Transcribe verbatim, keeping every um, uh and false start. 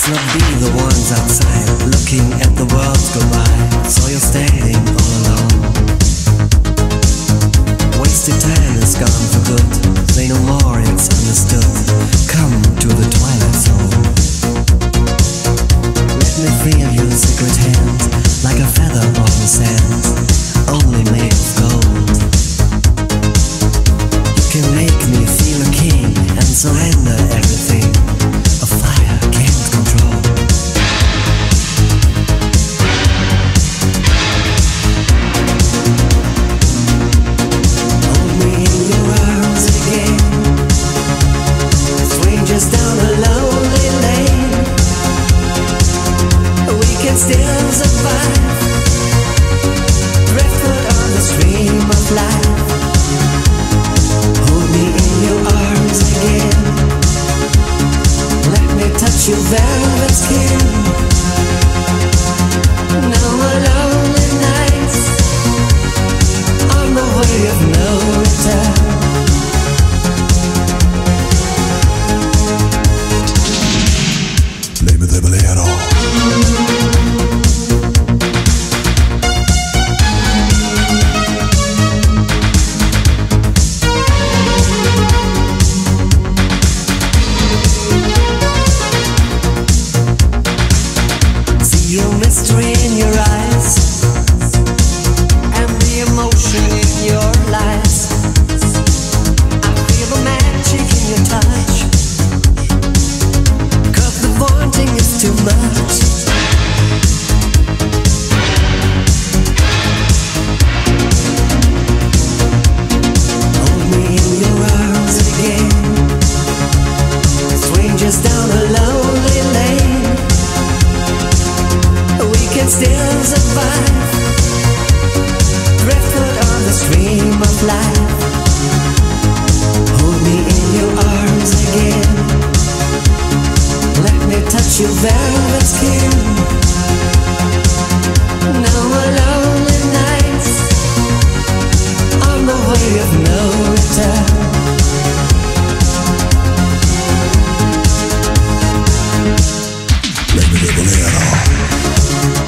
not be the ones outside looking at the world go by. So you're standing all alone. Wasted time is gone for good. Say no more, it's understood. Come to the twilight zone. Let me feel your secret hand, like a feather on the sand, only made of gold. You can make me feel a king and surrender everything a fire can't control. Hold me in your arms again, strangers down a lonely lane. We can still survive, driftwood on the stream of life. Hold me in your arms again, let me touch your velvet skin. No more lonely nights on the way of no return. Baby, te bolero. Mystery in your eyes and the emotion in your lies. I feel the magic in your touch, 'cause the wanting is too much. Hold me in your arms again, strangers down a lonely lane. We can still survive, driftwood on the stream of life. Hold me in your arms again, let me touch your velvet skin. No more lonely nights on the way of no return. Baby, te bolero.